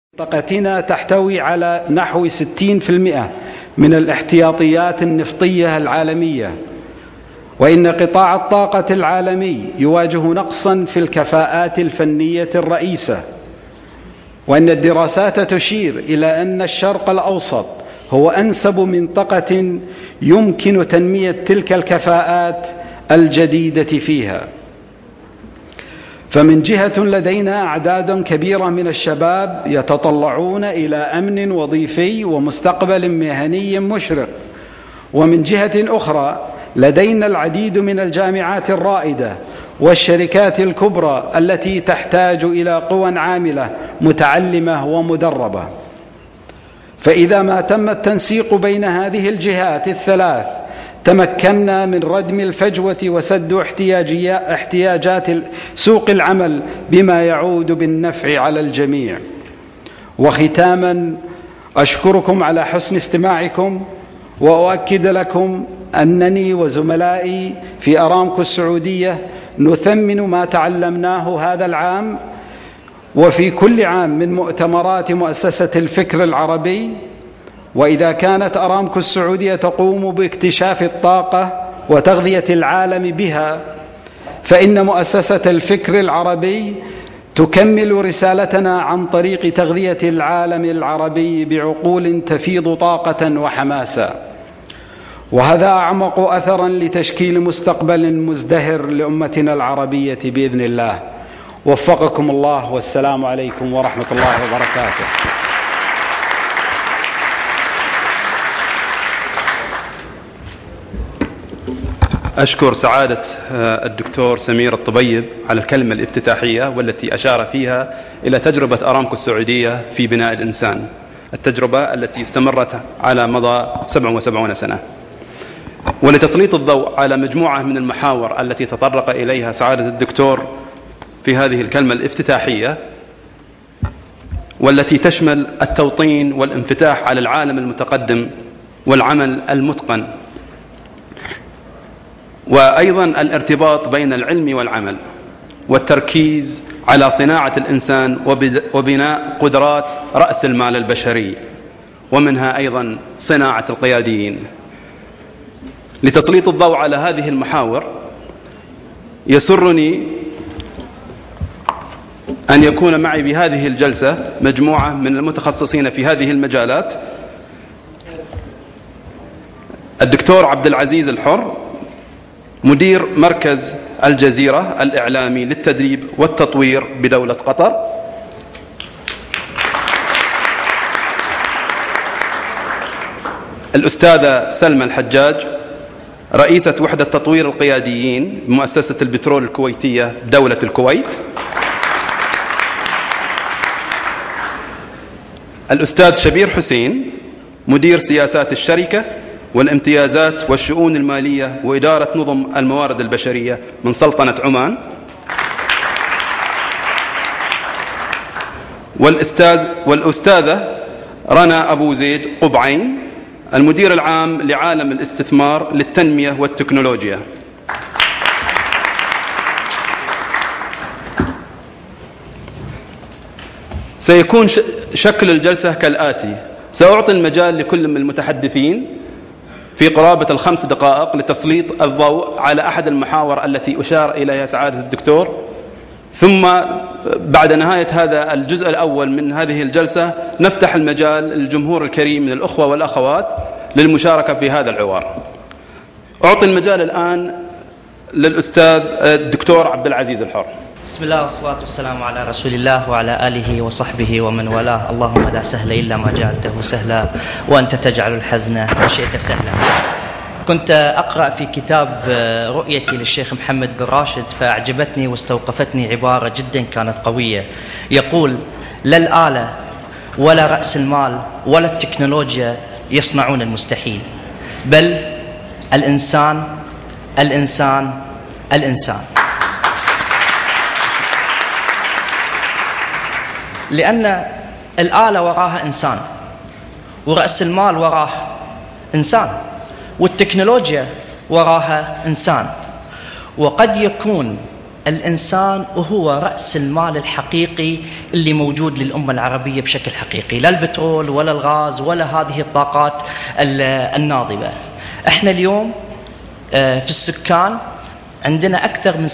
منطقتنا تحتوي على نحو 60% من الاحتياطيات النفطية العالمية، وإن قطاع الطاقة العالمي يواجه نقصا في الكفاءات الفنية الرئيسة، وإن الدراسات تشير إلى أن الشرق الأوسط هو أنسب منطقة يمكن تنمية تلك الكفاءات الجديدة فيها. فمن جهة لدينا أعداد كبيرة من الشباب يتطلعون إلى أمن وظيفي ومستقبل مهني مشرق، ومن جهة أخرى لدينا العديد من الجامعات الرائدة والشركات الكبرى التي تحتاج إلى قوى عاملة متعلمة ومدربة. فإذا ما تم التنسيق بين هذه الجهات الثلاث تمكنا من ردم الفجوة وسد احتياجات سوق العمل بما يعود بالنفع على الجميع. وختاما أشكركم على حسن استماعكم، وأؤكد لكم أنني وزملائي في أرامكو السعودية نثمن ما تعلمناه هذا العام وفي كل عام من مؤتمرات مؤسسة الفكر العربي. وإذا كانت أرامكو السعودية تقوم باكتشاف الطاقة وتغذية العالم بها، فإن مؤسسة الفكر العربي تكمل رسالتنا عن طريق تغذية العالم العربي بعقول تفيض طاقة وحماسة، وهذا أعمق أثرا لتشكيل مستقبل مزدهر لأمتنا العربية بإذن الله. وفقكم الله، والسلام عليكم ورحمة الله وبركاته. أشكر سعادة الدكتور سمير الطبيب على الكلمة الافتتاحية والتي أشار فيها إلى تجربة أرامكو السعودية في بناء الإنسان، التجربة التي استمرت على مدى 77 سنة. ولتسليط الضوء على مجموعة من المحاور التي تطرق إليها سعادة الدكتور في هذه الكلمة الافتتاحية، والتي تشمل التوطين والانفتاح على العالم المتقدم والعمل المتقن، وأيضا الارتباط بين العلم والعمل، والتركيز على صناعة الإنسان وبناء قدرات رأس المال البشري، ومنها أيضا صناعة القياديين. لتسليط الضوء على هذه المحاور يسرني أن يكون معي بهذه الجلسة مجموعة من المتخصصين في هذه المجالات: الدكتور عبد العزيز الحر، مدير مركز الجزيرة الإعلامي للتدريب والتطوير بدولة قطر، الأستاذة سلمى الحجاج، رئيسة وحدة تطوير القياديين بمؤسسة البترول الكويتية دولة الكويت، الأستاذ شبير حسين، مدير سياسات الشركة والامتيازات والشؤون المالية وإدارة نظم الموارد البشرية من سلطنة عمان، والأستاذة رنا أبو زيد قبعين، المدير العام لعالم الاستثمار للتنمية والتكنولوجيا. سيكون شكل الجلسة كالآتي: سأعطي المجال لكل من المتحدثين في قرابة 5 دقائق لتسليط الضوء على أحد المحاور التي أشار إليها سعادة الدكتور، ثم بعد نهاية هذا الجزء الأول من هذه الجلسة نفتح المجال للجمهور الكريم من الأخوة والأخوات للمشاركة في هذا الحوار. أعطي المجال الآن للأستاذ الدكتور عبد العزيز الحر. بسم الله والصلاة والسلام على رسول الله وعلى آله وصحبه ومن والاه. اللهم لا سهل إلا ما جعلته سهلا وأنت تجعل الحزن ما شئت سهلا. كنت أقرأ في كتاب رؤيتي للشيخ محمد بن راشد، فأعجبتني واستوقفتني عبارة جدا كانت قوية. يقول: لا الآلة ولا رأس المال ولا التكنولوجيا يصنعون المستحيل، بل الإنسان الإنسان الإنسان. لأن الآلة وراها إنسان، ورأس المال وراه إنسان، والتكنولوجيا وراها إنسان. وقد يكون الإنسان وهو رأس المال الحقيقي اللي موجود للأمة العربية بشكل حقيقي، لا البترول ولا الغاز ولا هذه الطاقات الناضبة. احنا اليوم في السكان عندنا أكثر من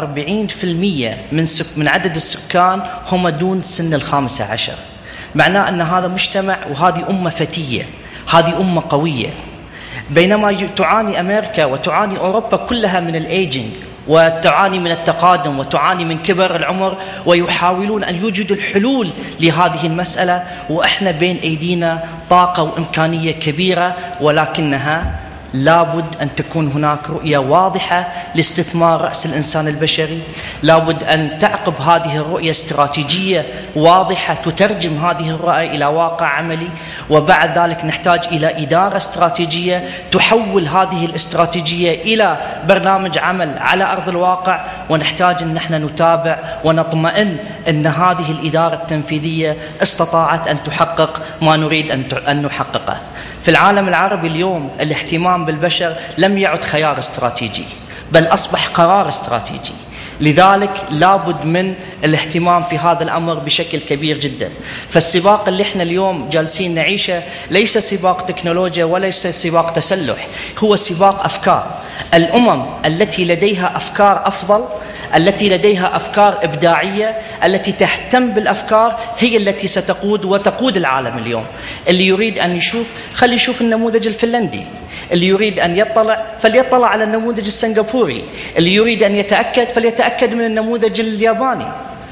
47% من عدد السكان هم دون سن 15، معناه أن هذا مجتمع وهذه أمة فتية، هذه أمة قوية. بينما تعاني أمريكا وتعاني أوروبا كلها من الأيجينج، وتعاني من التقادم، وتعاني من كبر العمر، ويحاولون أن يوجدوا الحلول لهذه المسألة، وإحنا بين أيدينا طاقة وإمكانية كبيرة، ولكنها لابد أن تكون هناك رؤية واضحة لاستثمار رأس الإنسان البشري، لابد أن تعقب هذه الرؤية استراتيجية واضحة تترجم هذه الرؤية إلى واقع عملي، وبعد ذلك نحتاج إلى إدارة استراتيجية تحول هذه الاستراتيجية إلى برنامج عمل على أرض الواقع، ونحتاج أن نحن نتابع ونطمئن أن هذه الإدارة التنفيذية استطاعت أن تحقق ما نريد أن نحققه. في العالم العربي اليوم الاهتمام بالبشر لم يعد خيار استراتيجي، بل أصبح قرار استراتيجي. لذلك لابد من الاهتمام في هذا الأمر بشكل كبير جدا. فالسباق اللي احنا اليوم جالسين نعيشه ليس سباق تكنولوجيا وليس سباق تسلح، هو سباق أفكار. الأمم التي لديها أفكار أفضل، التي لديها أفكار إبداعية، التي تهتم بالأفكار، هي التي ستقود وتقود العالم اليوم. اللي يريد أن يشوف خلي يشوف النموذج الفنلندي، اللي يريد أن يطلع فليطلع على النموذج السنغافوري، اللي يريد أن يتأكد فليتأكد من النموذج الياباني.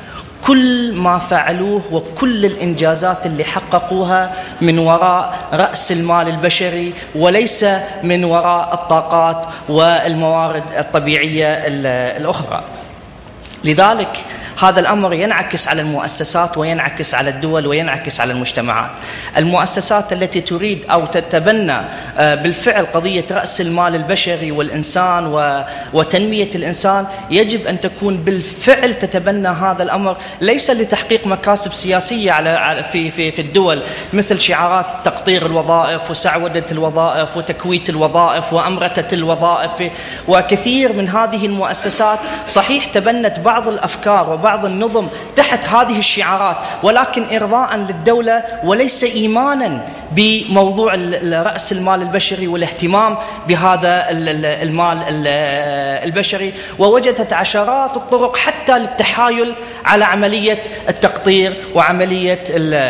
كل ما فعلوه وكل الإنجازات اللي حققوها من وراء رأس المال البشري، وليس من وراء الطاقات والموارد الطبيعية الأخرى. لذلك هذا الأمر ينعكس على المؤسسات وينعكس على الدول وينعكس على المجتمعات. المؤسسات التي تريد أو تتبنى بالفعل قضية رأس المال البشري والإنسان وتنمية الإنسان يجب أن تكون بالفعل تتبنى هذا الأمر، ليس لتحقيق مكاسب سياسية في الدول مثل شعارات تقطير الوظائف وسعودة الوظائف وتكويت الوظائف وأمرتة الوظائف. وكثير من هذه المؤسسات صحيح تبنت بعض الأفكار وبعض النظم تحت هذه الشعارات، ولكن إرضاء للدولة وليس إيمانا بموضوع رأس المال البشري والاهتمام بهذا المال البشري. ووجدت عشرات الطرق حتى للتحايل على عملية التقطير وعملية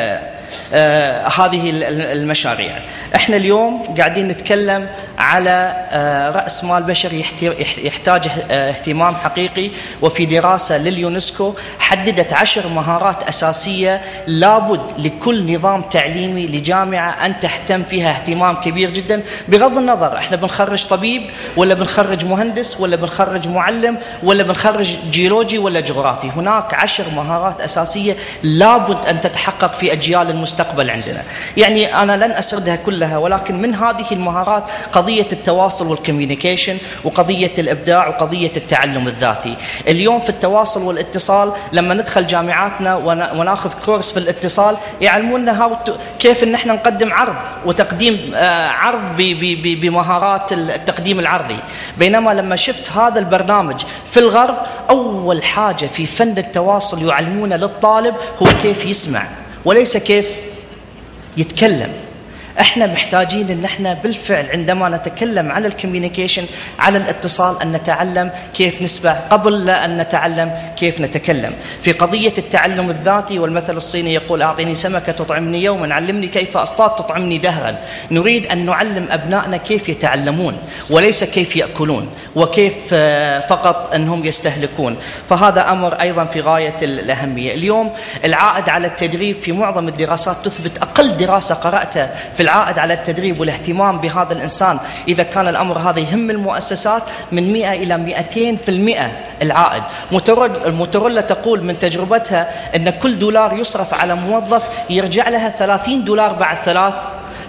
هذه المشاريع. احنا اليوم قاعدين نتكلم على رأس مال بشري يحتاج اهتمام حقيقي، وفي دراسة لليونسكو حددت 10 مهارات أساسية لابد لكل نظام تعليمي لجامعة أن تهتم فيها اهتمام كبير جدا، بغض النظر احنا بنخرج طبيب ولا بنخرج مهندس ولا بنخرج معلم ولا بنخرج جيولوجي ولا جغرافي. هناك 10 مهارات أساسية لابد أن تتحقق في أجيال المستقبل عندنا. يعني أنا لن أسردها كلها، ولكن من هذه المهارات قضية التواصل والكوميونيكيشن، وقضية الإبداع، وقضية التعلم الذاتي. اليوم في التواصل والاتصال لما ندخل جامعاتنا وناخذ كورس في الاتصال يعلمونا كيف ان احنا نقدم عرض وتقديم عرض بمهارات التقديم العرضي. بينما لما شفت هذا البرنامج في الغرب، أول حاجة في فن التواصل يعلمون للطالب هو كيف يسمع وليس كيف يتكلم. احنا محتاجين ان احنا بالفعل عندما نتكلم على الكوميونيكيشن، على الاتصال، ان نتعلم كيف نسمع قبل لا ان نتعلم كيف نتكلم. في قضية التعلم الذاتي، والمثل الصيني يقول اعطيني سمكة تطعمني يوما، علمني كيف اصطاد تطعمني دهرا. نريد ان نعلم ابنائنا كيف يتعلمون وليس كيف يأكلون وكيف فقط انهم يستهلكون. فهذا امر ايضا في غاية الاهمية. اليوم العائد على التدريب في معظم الدراسات تثبت، اقل دراسة قرأتها في العائد على التدريب والاهتمام بهذا الإنسان إذا كان الأمر هذا يهم المؤسسات، من 100 إلى 200% العائد. الموتورولا تقول من تجربتها أن كل $1 يصرف على موظف يرجع لها $30 بعد 3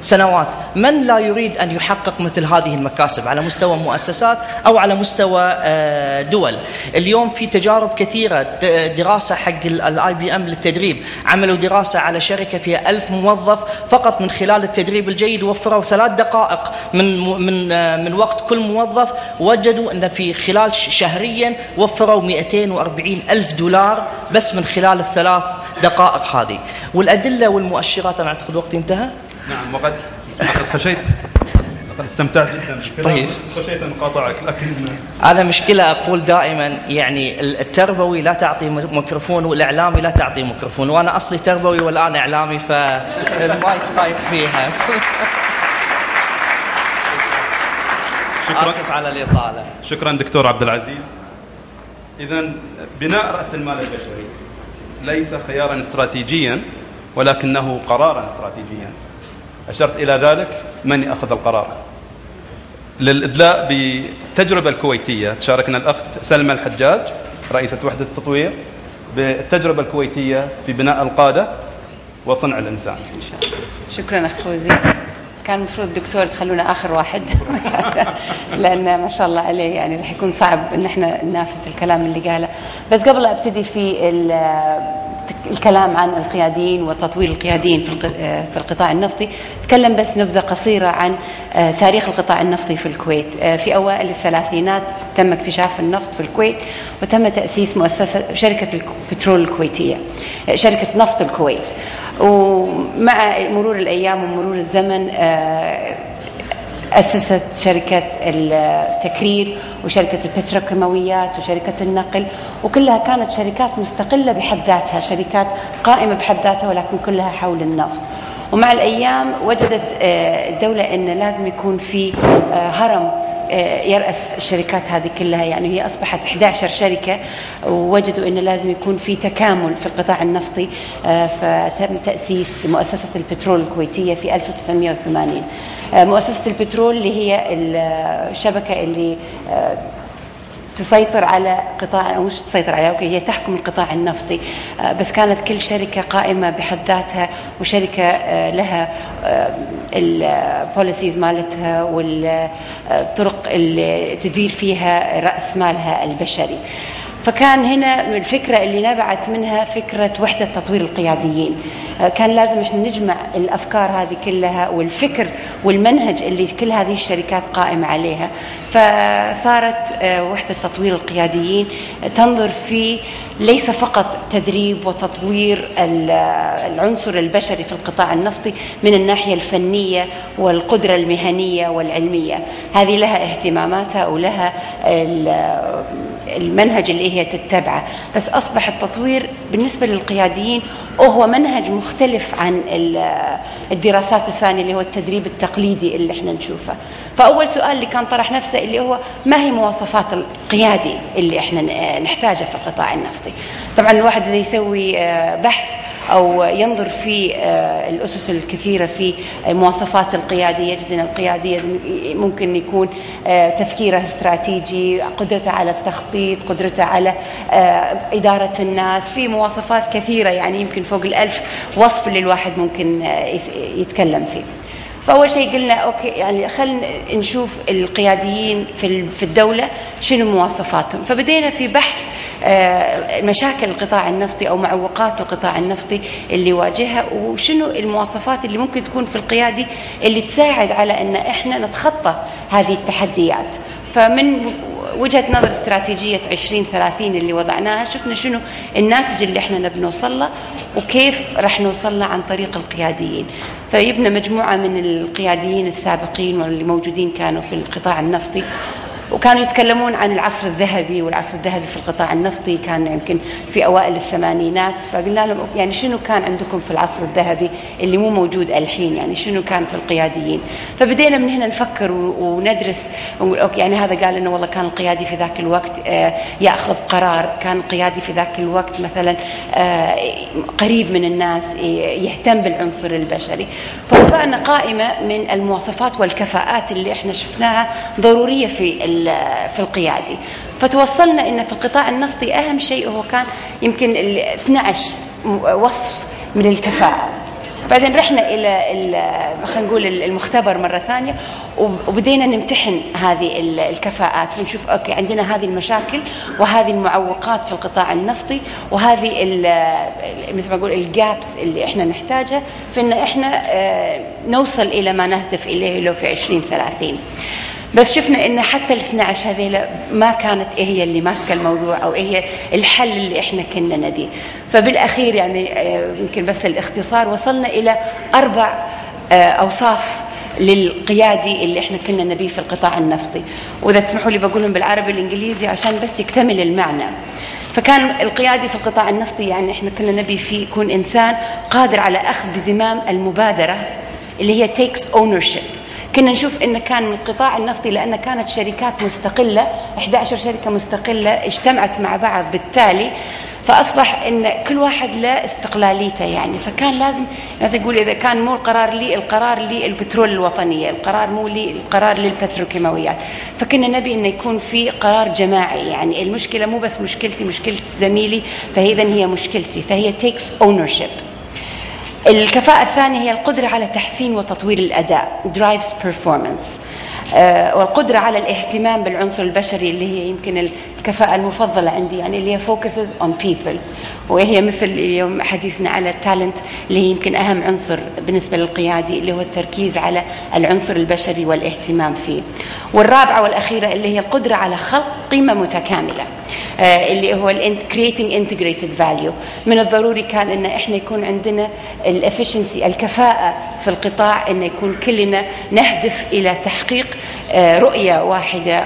سنوات. من لا يريد أن يحقق مثل هذه المكاسب على مستوى مؤسسات أو على مستوى دول؟ اليوم في تجارب كثيرة، دراسة حق IBM للتدريب، عملوا دراسة على شركة فيها 1000 موظف، فقط من خلال التدريب الجيد وفروا 3 دقائق من وقت كل موظف، وجدوا أن في خلال شهريا وفروا 240 ألف دولار بس من خلال ال3 دقائق هذه. والأدلة والمؤشرات، أنا أعتقد وقتي انتهى. نعم، وقد خشيت، لقد استمتعت جدا. طيب، خشيت أن أقاطعك، لكن هذا مشكلة. أقول دائما يعني التربوي لا تعطي ميكروفون، والإعلامي لا تعطي ميكروفون، وأنا أصلي تربوي والآن إعلامي، فالمايك خايف فيها. آسف على الإطالة. شكرا دكتور عبد العزيز. إذن بناء رأس المال البشري ليس خيارا استراتيجيا، ولكنه قرارا استراتيجيا. أشرت إلى ذلك، من يأخذ القرار؟ للإدلاء بالتجربة الكويتية تشاركنا الأخت سلمى الحجاج رئيسة وحدة التطوير بالتجربة الكويتية في بناء القادة وصنع الإنسان. شكرا أخ فوزي. كان المفروض الدكتور تخلونا آخر واحد لأن ما شاء الله عليه يعني رح يكون صعب إن احنا ننافس الكلام اللي قاله. بس قبل أبتدي في الكلام عن القياديين وتطوير القياديين في القطاع النفطي، تكلم بس نبذة قصيرة عن تاريخ القطاع النفطي في الكويت. في أوائل الثلاثينات تم اكتشاف النفط في الكويت، وتم تأسيس مؤسسة شركة البترول الكويتية، شركة نفط الكويت. ومع مرور الأيام ومرور الزمن أسست شركة التكرير وشركة البتروكيماويات وشركة النقل، وكلها كانت شركات مستقلة بحد ذاتها، شركات قائمة بحد ذاتها، ولكن كلها حول النفط. ومع الأيام وجدت الدولة أن لازم يكون في هرم يرأس الشركات هذه كلها، يعني هي أصبحت 11 شركة، ووجدوا أن لازم يكون في تكامل في القطاع النفطي، فتم تأسيس مؤسسة البترول الكويتية في 1980. مؤسسة البترول اللي هي الشبكة اللي تسيطر على قطاع، أو مش تسيطر عليه، أوكي، هي تحكم القطاع النفطي، بس كانت كل شركة قائمة بحد ذاتها، وشركة لها البوليسيز مالتها والطرق اللي تدير فيها رأس مالها البشري. فكان هنا الفكرة اللي نبعت منها فكرة وحدة تطوير القياديين. كان لازم احنا نجمع الأفكار هذه كلها والفكر والمنهج اللي كل هذه الشركات قائمة عليها، فصارت وحدة تطوير القياديين تنظر في ليس فقط تدريب وتطوير العنصر البشري في القطاع النفطي من الناحية الفنية والقدرة المهنية والعلمية، هذه لها اهتماماتها ولها المنهج اللي هي تتبعه، بس أصبح التطوير بالنسبة للقياديين وهو منهج مختلف عن الدراسات الثانية اللي هو التدريب التقليدي اللي احنا نشوفه. فأول سؤال اللي كان طرح نفسه اللي هو ما هي مواصفات القيادي اللي احنا نحتاجها في القطاع النفطي؟ طبعا الواحد إذا يسوي بحث أو ينظر في الأسس الكثيرة في مواصفات القيادية، يجد أن القيادية ممكن يكون تفكيره استراتيجي، قدرته على التخطيط، قدرته على إدارة الناس، في مواصفات كثيرة يعني يمكن فوق 1000 وصف اللي الواحد ممكن يتكلم فيه. فأول شيء قلنا أوكي، يعني خلينا نشوف القياديين في الدولة شنو مواصفاتهم. فبدينا في بحث مشاكل القطاع النفطي أو معوقات القطاع النفطي اللي يواجهها، وشنو المواصفات اللي ممكن تكون في القيادي اللي تساعد على أن إحنا نتخطى هذه التحديات. فمن وجهة نظر استراتيجية 2030 اللي وضعناها، شفنا شنو الناتج اللي احنا نبي نوصل له وكيف راح نوصل له عن طريق القياديين. فيبنى مجموعة من القياديين السابقين واللي موجودين كانوا في القطاع النفطي، وكانوا يتكلمون عن العصر الذهبي، والعصر الذهبي في القطاع النفطي كان يمكن في أوائل الثمانينات. فقلنا لهم يعني شنو كان عندكم في العصر الذهبي اللي مو موجود الحين، يعني شنو كان في القياديين. فبدينا من هنا نفكر وندرس، يعني هذا قال إنه والله كان القيادي في ذاك الوقت يأخذ قرار، كان القيادي في ذاك الوقت مثلا قريب من الناس، يهتم بالعنصر البشري. فوضعنا قائمة من المواصفات والكفاءات اللي احنا شفناها ضرورية في القيادي. فتوصلنا ان في القطاع النفطي اهم شيء هو كان يمكن 12 وصف من الكفاءة، بعدين رحنا الى خلينا نقول المختبر مره ثانيه، وبدينا نمتحن هذه الكفاءات ونشوف اوكي عندنا هذه المشاكل وهذه المعوقات في القطاع النفطي، وهذه مثل ما اقول الجابس اللي احنا نحتاجها في ان احنا نوصل الى ما نهدف اليه لو في 2030. بس شفنا ان حتى ال 12 هذيلا ما كانت هي اللي ماسكه الموضوع او هي الحل اللي احنا كنا نبيه. فبالاخير يعني يمكن بس الاختصار وصلنا الى 4 اوصاف للقيادي اللي احنا كنا نبيه في القطاع النفطي، واذا تسمحوا لي بقولهم بالعربي والانجليزي عشان بس يكتمل المعنى. فكان القيادي في القطاع النفطي يعني احنا كنا نبي فيه يكون انسان قادر على اخذ بزمام المبادره اللي هي takes ownership. كنا نشوف ان كان القطاع النفطي لان كانت شركات مستقله 11 شركه مستقله اجتمعت مع بعض، بالتالي فاصبح ان كل واحد له استقلاليته يعني. فكان لازم يعني تقول اذا كان مو القرار لي، القرار للبترول الوطنيه، القرار مو لي، القرار للبتروكيماويات. فكنا نبي انه يكون في قرار جماعي، يعني المشكله مو بس مشكلتي، مشكله زميلي، فاذا هي مشكلتي، فهي takes ownership. الكفاءة الثانية هي القدرة على تحسين وتطوير الأداء drives performance، والقدرة على الاهتمام بالعنصر البشري اللي هي يمكن الكفاءة المفضلة عندي، يعني اللي هي focuses on people، وهي مثل اليوم حديثنا على التالنت اللي هي يمكن أهم عنصر بالنسبة للقيادي اللي هو التركيز على العنصر البشري والاهتمام فيه. والرابعة والأخيرة اللي هي القدرة على خلق قيمة متكاملة اللي هو creating integrated value. من الضروري كان إن إحنا يكون عندنا الefficiency الكفاءة في القطاع، إن يكون كلنا نهدف إلى تحقيق رؤية واحدة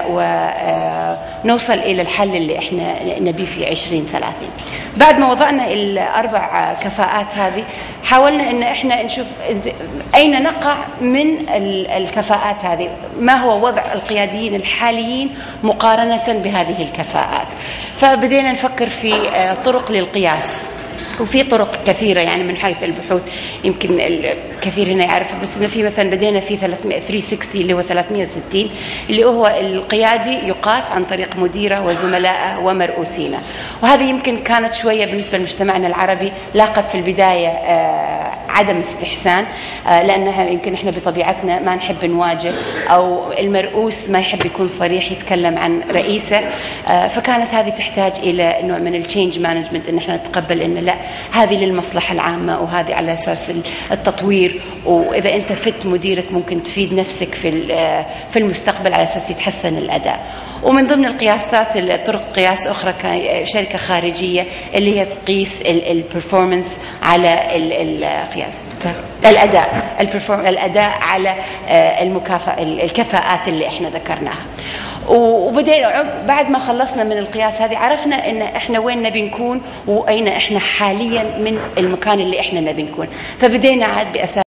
ونوصل إلى الحل اللي إحنا نبيه في 2030. بعد ما وضعنا ال4 كفاءات هذه حاولنا إن إحنا نشوف أين نقع من الكفاءات هذه، ما هو وضع القياديين الحاليين مقارنة بهذه الكفاءات. فبدينا نفكر في طرق للقياس، وفي طرق كثيرة يعني من حيث البحوث، يمكن الكثير هنا يعرف، بس إنه في مثلا بدينا في 360 اللي هو 360 اللي هو القيادي يقاس عن طريق مديره وزملائه ومرؤوسينه. وهذه يمكن كانت شوية بالنسبة لمجتمعنا العربي لاقت في البداية عدم استحسان، لأنها يمكن إحنا بطبيعتنا ما نحب نواجه، أو المرؤوس ما يحب يكون صريح يتكلم عن رئيسه. فكانت هذه تحتاج إلى نوع من التشينج مانجمنت، إن إحنا نتقبل إن لا، هذه للمصلحة العامة وهذه على أساس التطوير، وإذا أنت فت مديرك ممكن تفيد نفسك في المستقبل على أساس يتحسن الأداء. ومن ضمن القياسات طرق قياس أخرى شركة خارجية اللي هي تقيس البرفورمانس على القياس الأداء على الكفاءات اللي احنا ذكرناها. وبدينا بعد ما خلصنا من القياس هذه عرفنا ان احنا وين نبي نكون واين احنا حاليا من المكان اللي احنا نبي نكون. فبدينا عاد بأساس